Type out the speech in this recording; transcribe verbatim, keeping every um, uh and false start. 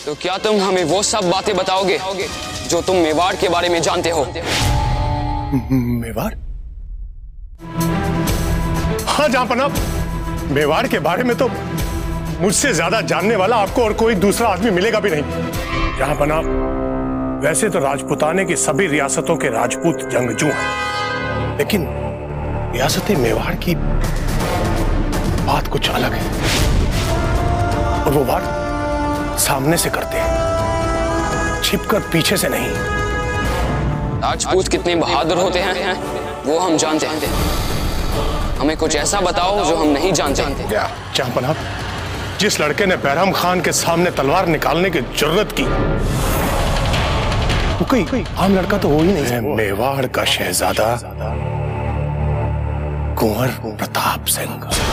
तो क्या तुम हमें वो सब बातें बताओगे जो तुम मेवाड़ के बारे में जानते हो? मेवाड़? हाँ जहांपनाह, मेवाड़ के बारे में तो मुझसे ज्यादा जानने वाला आपको और कोई दूसरा आदमी मिलेगा भी नहीं। जहांपनाह, वैसे तो राजपुताने की सभी रियासतों के राजपूत जंगजू हैं, लेकिन रियासत मेवाड़ की बात कुछ अलग है और वो बात सामने से करते हैं, छिपकर पीछे से नहीं। राजपूत कितने बहादुर होते हैं वो हम जानते हैं। हमें कुछ ऐसा बताओ जो हम नहीं जानते। क्या जहांपनाह, जिस लड़के ने बैराम खान के सामने तलवार निकालने की जुर्रत की, वो कोई आम लड़का तो हो ही नहीं। मेवाड़ का शहजादा कुंवर प्रताप सिंह।